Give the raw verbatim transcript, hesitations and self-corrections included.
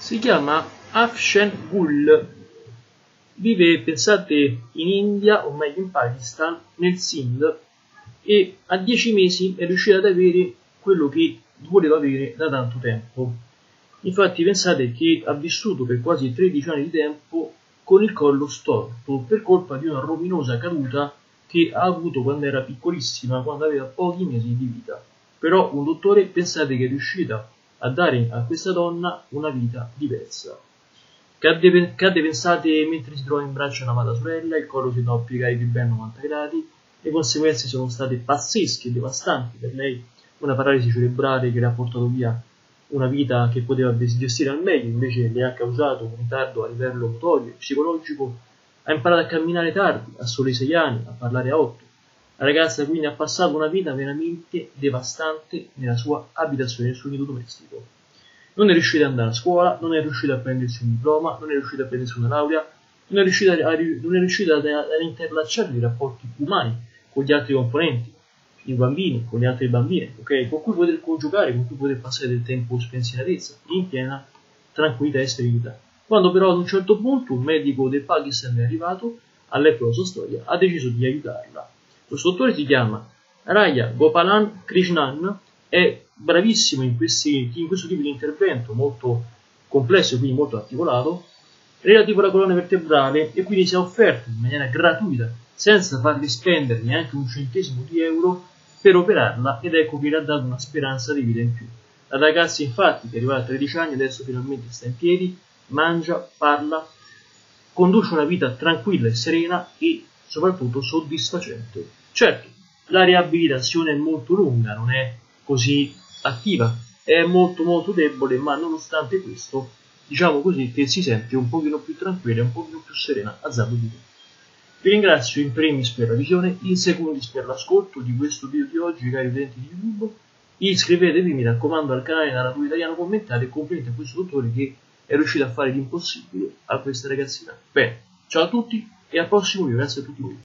Si chiama Afshan Gul, vive, pensate, in India, o meglio in Pakistan, nel Sindh, e a dieci mesi è riuscita ad avere quello che voleva avere da tanto tempo. Infatti pensate che ha vissuto per quasi tredici anni di tempo con il collo storto per colpa di una rovinosa caduta che ha avuto quando era piccolissima, quando aveva pochi mesi di vita. Però un dottore, pensate, che è riuscito a dare a questa donna una vita diversa. Cadde, cadde, pensate, mentre si trova in braccio a un'amata sorella, il collo si andò a piegare di ben novanta gradi, le conseguenze sono state pazzesche e devastanti per lei, una paralisi cerebrale che le ha portato via una vita che poteva gestire al meglio, invece le ha causato un ritardo a livello motorio e psicologico. Ha imparato a camminare tardi, a soli sei anni, a parlare a otto. La ragazza quindi ha passato una vita veramente devastante nella sua abitazione, nel suo nido domestico. Non è riuscita ad andare a scuola, non è riuscita a prendersi un diploma, non è riuscita a prendersi una laurea, non è riuscita, a, non è riuscita ad, ad interlacciare i rapporti umani con gli altri componenti, i bambini, con le altre bambine, okay? Con cui poter congiungare, con cui poter passare del tempo spensieratezza, in piena tranquillità e serenità. Quando però ad un certo punto un medico del Pakistan è arrivato, ha letto la sua storia, ha deciso di aiutarla. Questo dottore si chiama Raya Gopalan Krishnan, è bravissimo in, questi, in questo tipo di intervento molto complesso e quindi molto articolato relativo alla colonna vertebrale, e quindi si è offerto in maniera gratuita, senza fargli spendere neanche un centesimo di euro, per operarla, ed ecco che le ha dato una speranza di vita in più. La ragazza infatti, che è arrivata a tredici anni, adesso finalmente sta in piedi, mangia, parla, conduce una vita tranquilla e serena e soprattutto soddisfacente. Certo, la riabilitazione è molto lunga, non è così attiva, è molto molto debole, ma nonostante questo, diciamo così, che si sente un pochino più tranquilla e un pochino più serena a Zapping Video. Vi ringrazio in primis per la visione, in secondis per l'ascolto di questo video di oggi, cari utenti di YouTube. Iscrivetevi, mi raccomando, al canale Narratore Italiano, commentate e complimenti a questo dottore che è riuscito a fare l'impossibile a questa ragazzina. Bene, ciao a tutti e al prossimo video, grazie a tutti voi.